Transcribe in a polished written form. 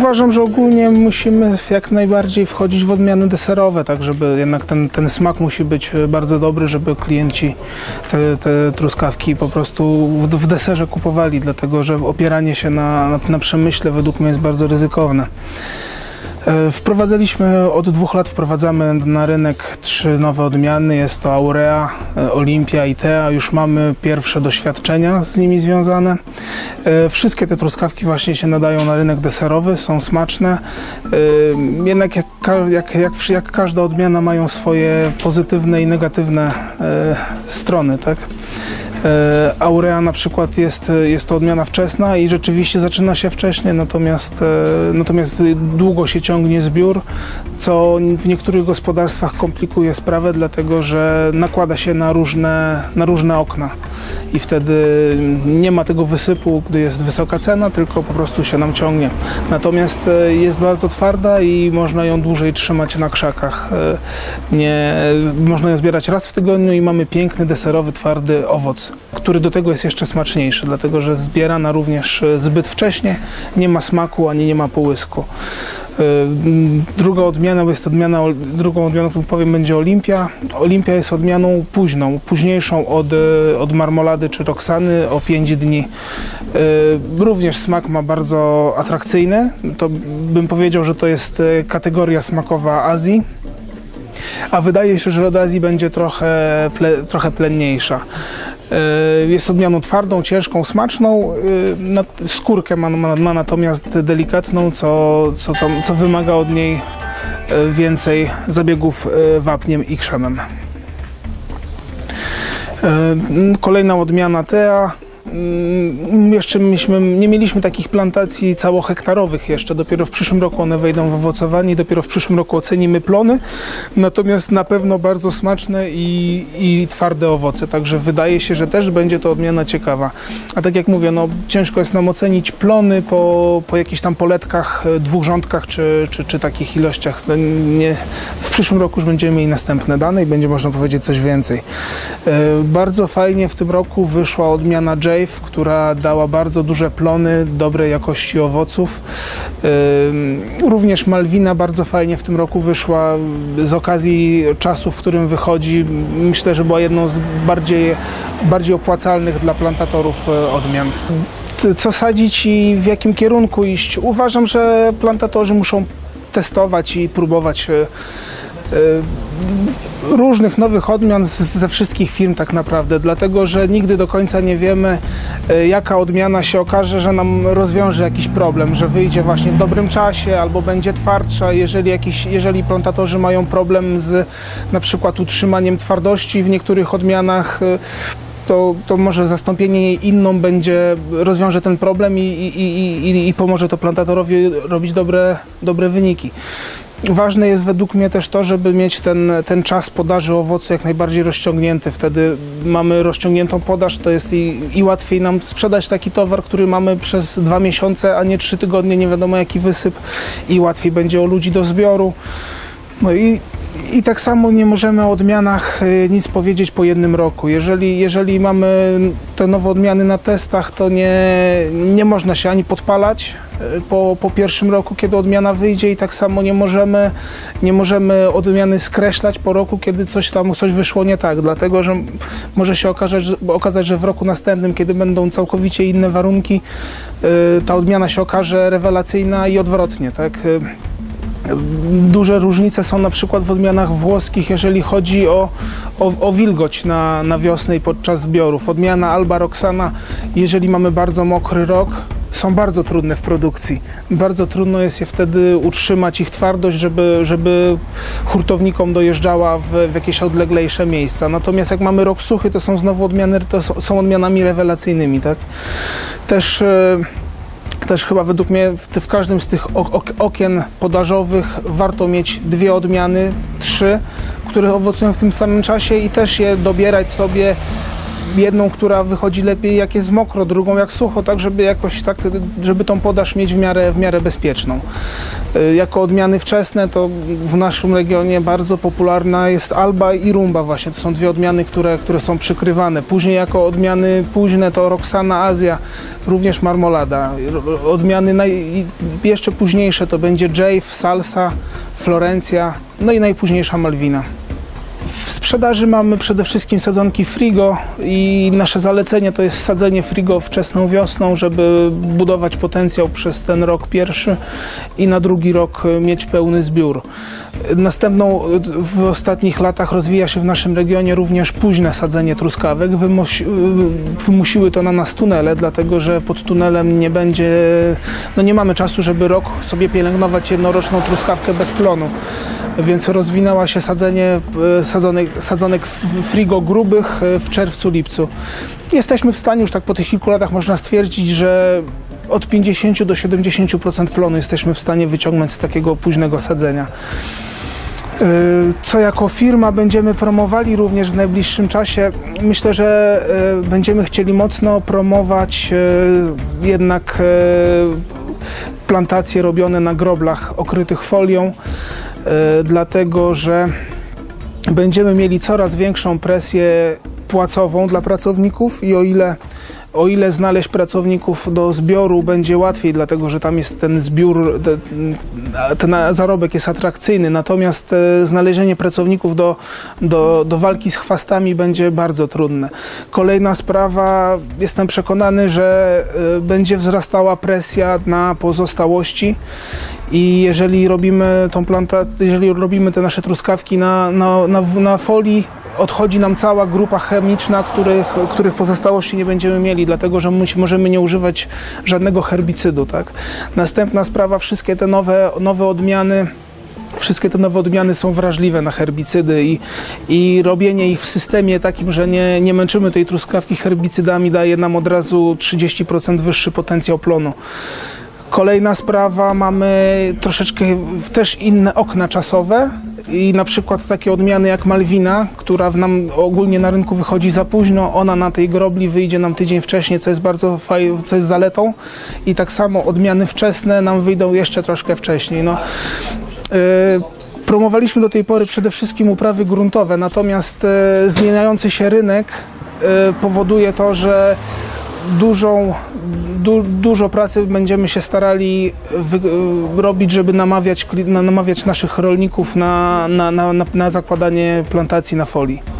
Uważam, że ogólnie musimy jak najbardziej wchodzić w odmiany deserowe, tak żeby jednak ten smak musi być bardzo dobry, żeby klienci te truskawki po prostu w deserze kupowali, dlatego że opieranie się na przemyśle według mnie jest bardzo ryzykowne. Od 2 lat wprowadzamy na rynek 3 nowe odmiany. Jest to Aurea, Olympia i Tea. Już mamy pierwsze doświadczenia z nimi związane. Wszystkie te truskawki właśnie się nadają na rynek deserowy, są smaczne. Jednak jak każda odmiana mają swoje pozytywne i negatywne strony, tak? Aurea na przykład jest to odmiana wczesna i rzeczywiście zaczyna się wcześniej, natomiast długo się ciągnie zbiór, co w niektórych gospodarstwach komplikuje sprawę, dlatego że nakłada się na różne okna i wtedy nie ma tego wysypu, gdy jest wysoka cena, tylko po prostu się nam ciągnie. Natomiast jest bardzo twarda i można ją dłużej trzymać na krzakach. Można ją zbierać raz w tygodniu i mamy piękny, deserowy, twardy owoc, który do tego jest jeszcze smaczniejszy, dlatego że zbierana również zbyt wcześnie, nie ma smaku ani nie ma połysku. Drugą odmianą, którą powiem, będzie Olympia. Olympia jest odmianą późniejszą od marmolady czy roxany o 5 dni. Również smak ma bardzo atrakcyjny. To bym powiedział, że to jest kategoria smakowa Azji. A wydaje się, że od Azji będzie trochę plenniejsza. Jest odmianą twardą, ciężką, smaczną. Skórkę ma natomiast delikatną, co wymaga od niej więcej zabiegów wapniem i krzemem. Kolejna odmiana Tea. Jeszcze nie mieliśmy takich plantacji całohektarowych jeszcze, dopiero w przyszłym roku one wejdą w owocowanie i dopiero w przyszłym roku ocenimy plony, natomiast na pewno bardzo smaczne i twarde owoce, także wydaje się, że też będzie to odmiana ciekawa. A tak jak mówię, ciężko jest nam ocenić plony po jakichś tam poletkach, 2 rządkach czy takich ilościach. W przyszłym roku już będziemy mieli następne dane i będzie można powiedzieć coś więcej. Bardzo fajnie w tym roku wyszła odmiana Jave, która dała bardzo duże plony, dobrej jakości owoców. Również Malwina bardzo fajnie w tym roku wyszła z okazji czasu, w którym wychodzi. Myślę, że była jedną z bardziej opłacalnych dla plantatorów odmian. Co sadzić i w jakim kierunku iść? Uważam, że plantatorzy muszą testować i próbować różnych nowych odmian ze wszystkich firm tak naprawdę, dlatego że nigdy do końca nie wiemy, jaka odmiana się okaże, że nam rozwiąże jakiś problem, że wyjdzie właśnie w dobrym czasie albo będzie twardsza. Jeżeli plantatorzy mają problem z na przykład utrzymaniem twardości w niektórych odmianach, to może zastąpienie jej inną rozwiąże ten problem i pomoże to plantatorowi robić dobre wyniki. Ważne jest według mnie też to, żeby mieć ten czas podaży owocu jak najbardziej rozciągnięty. Wtedy mamy rozciągniętą podaż, to jest i łatwiej nam sprzedać taki towar, który mamy przez 2 miesiące, a nie 3 tygodnie, nie wiadomo jaki wysyp, i łatwiej będzie o ludzi do zbioru. No i tak samo nie możemy o odmianach nic powiedzieć po 1 roku. Jeżeli mamy te nowe odmiany na testach, to nie można się ani podpalać po 1. roku, kiedy odmiana wyjdzie, i tak samo nie możemy odmiany skreślać po roku, kiedy coś wyszło nie tak, dlatego że może się okazać, że w roku następnym, kiedy będą całkowicie inne warunki, ta odmiana się okaże rewelacyjna i odwrotnie, tak? Duże różnice są na przykład w odmianach włoskich, jeżeli chodzi o wilgoć na wiosnę i podczas zbiorów. Odmiana Alba Roxana, jeżeli mamy bardzo mokry rok, są bardzo trudne w produkcji. Bardzo trudno jest je wtedy utrzymać, ich twardość, żeby hurtownikom dojeżdżała w jakieś odleglejsze miejsca. Natomiast jak mamy rok suchy, to są znowu są odmianami rewelacyjnymi, tak? Też chyba według mnie w każdym z tych okien podażowych warto mieć 2 odmiany, 3, które owocują w tym samym czasie, i też je dobierać sobie jedną, która wychodzi lepiej jak jest mokro, drugą jak sucho, tak żeby jakoś tak, żeby tą podaż mieć w miarę bezpieczną. Jako odmiany wczesne to w naszym regionie bardzo popularna jest Alba i Rumba właśnie. To są dwie odmiany, które są przykrywane. Później jako odmiany późne to Roxana Azja, również Marmolada. Odmiany jeszcze późniejsze to będzie Jave, Salsa, Florencja, no i najpóźniejsza Malwina. W sprzedaży mamy przede wszystkim sadzonki Frigo i nasze zalecenie to jest sadzenie Frigo wczesną wiosną, żeby budować potencjał przez ten rok pierwszy i na drugi rok mieć pełny zbiór. Następną w ostatnich latach rozwija się w naszym regionie również późne sadzenie truskawek. Wymusiły to na nas tunele, dlatego że pod tunelem nie będzie, no nie mamy czasu, żeby rok sobie pielęgnować jednoroczną truskawkę bez plonu. Więc rozwinęła się sadzonek Frigo grubych w czerwcu, lipcu. Jesteśmy w stanie już tak po tych kilku latach można stwierdzić, że od 50 do 70% plonu jesteśmy w stanie wyciągnąć z takiego późnego sadzenia. Co jako firma będziemy promowali również w najbliższym czasie? Myślę, że będziemy chcieli mocno promować jednak plantacje robione na groblach okrytych folią, dlatego że będziemy mieli coraz większą presję płacową dla pracowników i o ile znaleźć pracowników do zbioru będzie łatwiej, dlatego że tam jest ten zbiór, ten zarobek jest atrakcyjny, natomiast znalezienie pracowników do walki z chwastami będzie bardzo trudne. Kolejna sprawa, jestem przekonany, że będzie wzrastała presja na pozostałości i jeżeli robimy tą plantację, jeżeli robimy te nasze truskawki na folii, odchodzi nam cała grupa chemiczna, których pozostałości nie będziemy mieli, dlatego że możemy nie używać żadnego herbicydu. Tak? Następna sprawa, wszystkie te nowe odmiany są wrażliwe na herbicydy i robienie ich w systemie takim, że nie męczymy tej truskawki herbicydami, daje nam od razu 30% wyższy potencjał plonu. Kolejna sprawa, mamy troszeczkę też inne okna czasowe i na przykład takie odmiany jak Malwina, która nam ogólnie na rynku wychodzi za późno, ona na tej grobli wyjdzie nam tydzień wcześniej, co jest bardzo fajne, co jest zaletą, i tak samo odmiany wczesne nam wyjdą jeszcze troszkę wcześniej. No. Promowaliśmy do tej pory przede wszystkim uprawy gruntowe, natomiast zmieniający się rynek powoduje to, że dużo pracy będziemy się starali robić, żeby namawiać naszych rolników na zakładanie plantacji na folii.